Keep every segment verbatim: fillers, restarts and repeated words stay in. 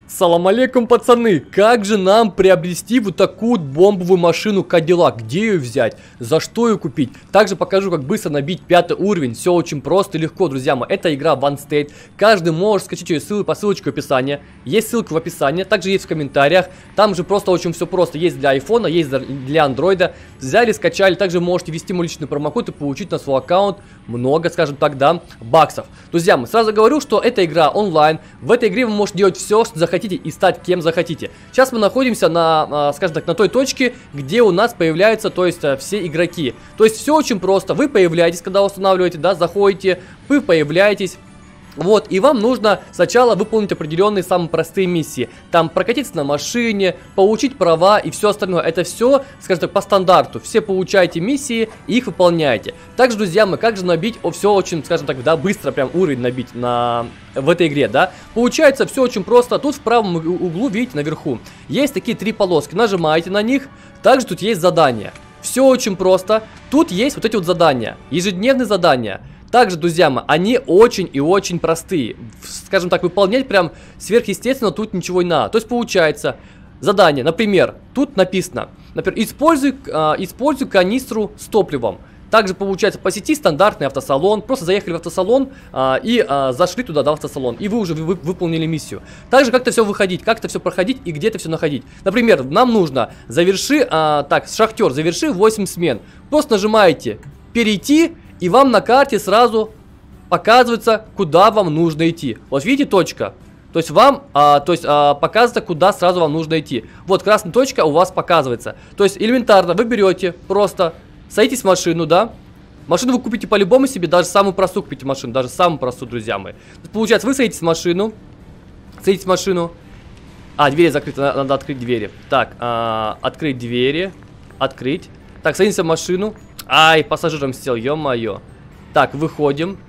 Салам алейкум, пацаны! Как же нам приобрести вот такую бомбовую машину Cadillac? Где ее взять? За что ее купить? Также покажу, как быстро набить пятый уровень. Все очень просто и легко, друзья мои. Это игра One State. Каждый может скачать ее ссылку по ссылочке в описании. Есть ссылка в описании, также есть в комментариях. Там же просто очень все просто. Есть для айфона, есть для андроида. Взяли, скачали. Также можете ввести мой личный промокод и получить на свой аккаунт много, скажем так, да, баксов. Друзья, мы сразу говорю, что эта игра онлайн. В этой игре вы можете делать все, что захотите, и стать кем захотите. Сейчас мы находимся на, скажем так, на той точке, где у нас появляются, то есть, все игроки. То есть все очень просто. Вы появляетесь, когда устанавливаете, да, заходите, вы появляетесь. Вот, и вам нужно сначала выполнить определенные самые простые миссии. Там прокатиться на машине, получить права и все остальное. Это все, скажем так, по стандарту. Все получаете миссии и их выполняете. Также, друзья, мы как же набить, о, все очень, скажем так, да, быстро прям уровень набить на... в этой игре, да. Получается все очень просто. Тут в правом углу, видите, наверху есть такие три полоски. Нажимаете на них. Также тут есть задания. Все очень просто. Тут есть вот эти вот задания. Ежедневные задания. Также, друзья мои, они очень и очень простые. Скажем так, выполнять прям сверхъестественно тут ничего не надо. То есть получается задание, например, тут написано, например, используй, э, используй канистру с топливом. Также получается посети стандартный автосалон. Просто заехали в автосалон э, и э, зашли туда, да, в автосалон. И вы уже вы, выполнили миссию. Также как-то все выходить, как-то все проходить и где-то все находить. Например, нам нужно заверши, э, так, шахтер, заверши восемь смен. Просто нажимаете перейти. И вам на карте сразу показывается, куда вам нужно идти. Вот видите, точка. То есть вам, а, то есть а, показывается, куда сразу вам нужно идти. Вот красная точка у вас показывается. То есть элементарно вы берете, просто садитесь в машину, да. Машину вы купите по-любому себе, даже самую простую купите машину, даже самую простую, друзья мои. Получается, вы садитесь в машину, садитесь в машину. А, двери закрыты, надо, надо открыть двери. Так, а, открыть двери, открыть. Так, садимся в машину. Ай, пассажиром сел, ё-моё. Так, выходим.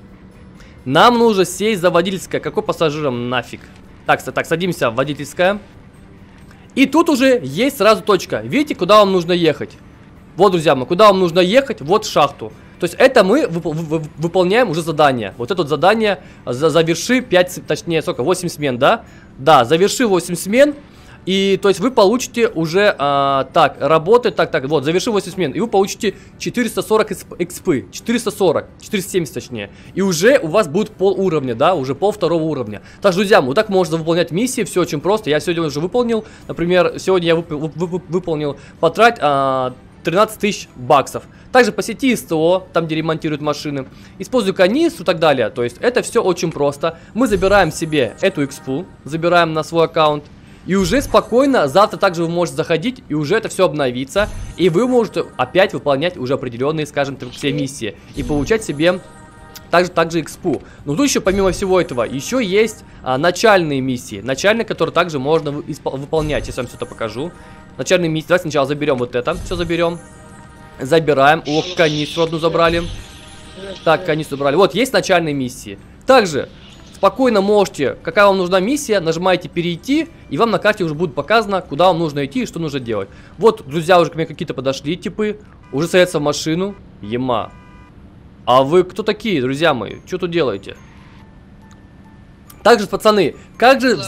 Нам нужно сесть за водительское. Какой пассажиром нафиг? Так, так, садимся в водительское. И тут уже есть сразу точка. Видите, куда вам нужно ехать? Вот, друзья мои, куда вам нужно ехать? Вот в шахту. То есть это мы вып вып выполняем уже задание. Вот это вот задание за заверши пять, точнее, сколько, восемь смен, да? Да, заверши восемь смен. И, то есть, вы получите уже, а, так, работает, так, так, вот, заверши восемь смен, и вы получите четыреста сорок экспы, четыреста сорок, четыреста семьдесят точнее, и уже у вас будет пол уровня, да, уже пол второго уровня. Так, друзья, вот так можно выполнять миссии, все очень просто, я сегодня уже выполнил, например, сегодня я вып вып вып выполнил, потрать а, тринадцать тысяч баксов. Также посети СТО, там где ремонтируют машины, используй канистру и так далее, то есть, это все очень просто. Мы забираем себе эту экспу, забираем на свой аккаунт. И уже спокойно, завтра также вы можете заходить, и уже это все обновится. И вы можете опять выполнять уже определенные, скажем так, все миссии. И получать себе также, также экспу. Но тут еще, помимо всего этого, еще есть а, начальные миссии. Начальные, которые также можно выполнять. Сейчас я вам все это покажу. Начальные миссии. Давайте сначала заберем вот это. Все заберем. Забираем. Ох, канистру одну забрали. Так, канистру забрали. Вот, есть начальные миссии. Также... Спокойно можете, какая вам нужна миссия, нажимаете перейти, и вам на карте уже будет показано, куда вам нужно идти и что нужно делать. Вот, друзья, уже ко мне какие-то подошли, типы, уже садятся в машину. Ема. А вы кто такие, друзья мои? Что тут делаете? Также, пацаны, как же...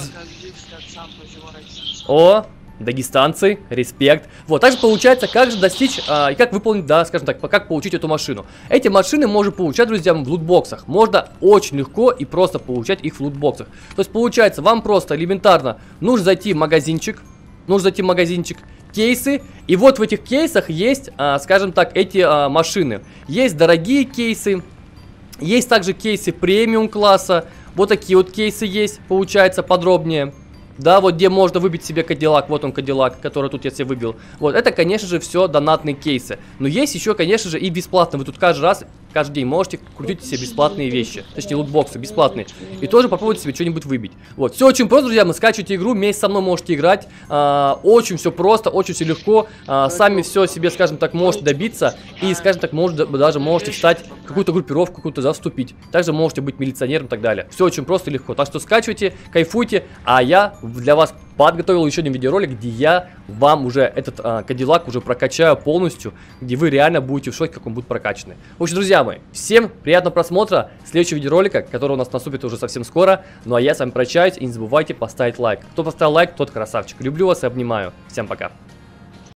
О, дагестанцы, респект. Вот, также получается, как же достичь, а, и как выполнить, да, скажем так, как получить эту машину. Эти машины можно получать, друзья, в лутбоксах. Можно очень легко и просто получать их в лутбоксах. То есть, получается, вам просто элементарно нужно зайти в магазинчик, нужно зайти в магазинчик, кейсы, и вот в этих кейсах есть, а, скажем так, эти а, машины. Есть дорогие кейсы, есть также кейсы премиум класса, вот такие вот кейсы есть, получается, подробнее. Да, вот где можно выбить себе Cadillac, вот он Cadillac, который тут я себе выбил. Вот, это, конечно же, все донатные кейсы. Но есть еще, конечно же, и бесплатно. Вы тут каждый раз, каждый день можете крутить себе бесплатные вещи. Точнее, лутбоксы бесплатные. И тоже попробуйте себе что-нибудь выбить. Вот, все очень просто, друзья, мы скачиваете игру, вместе со мной можете играть. А, очень все просто, очень все легко. А, сами все себе, скажем так, можете добиться. И, скажем так, может, даже можете встать в какую-то группировку, какую-то заступить. Также можете быть милиционером и так далее. Все очень просто и легко. Так что скачивайте, кайфуйте, а я... для вас подготовил еще один видеоролик, где я вам уже этот а, Кадиллак уже прокачаю полностью, где вы реально будете в шоке, как он будет прокачанный. В общем, друзья мои, всем приятного просмотра следующего видеоролика, который у нас наступит уже совсем скоро. Ну а я с вами прощаюсь, и не забывайте поставить лайк. Кто поставил лайк, тот красавчик. Люблю вас и обнимаю. Всем пока.